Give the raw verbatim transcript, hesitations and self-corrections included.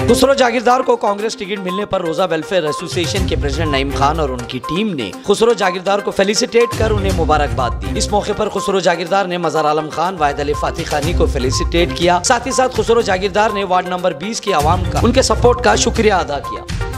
खुसरो जागीरदार को कांग्रेस टिकट मिलने पर रोजा वेलफेयर एसोसिएशन के प्रेसिडेंट नईम खान और उनकी टीम ने खुसरो जागीरदार को फेलिसिटेट कर उन्हें मुबारकबाद दी। इस मौके पर खुसरो जागीरदार ने मजार आलम खान, वाहिद अली फातिह खानी को फेलिसिटेट किया। साथ ही साथ खुसरो जागीरदार ने वार्ड नंबर बीस की आवाम का उनके सपोर्ट का शुक्रिया अदा किया।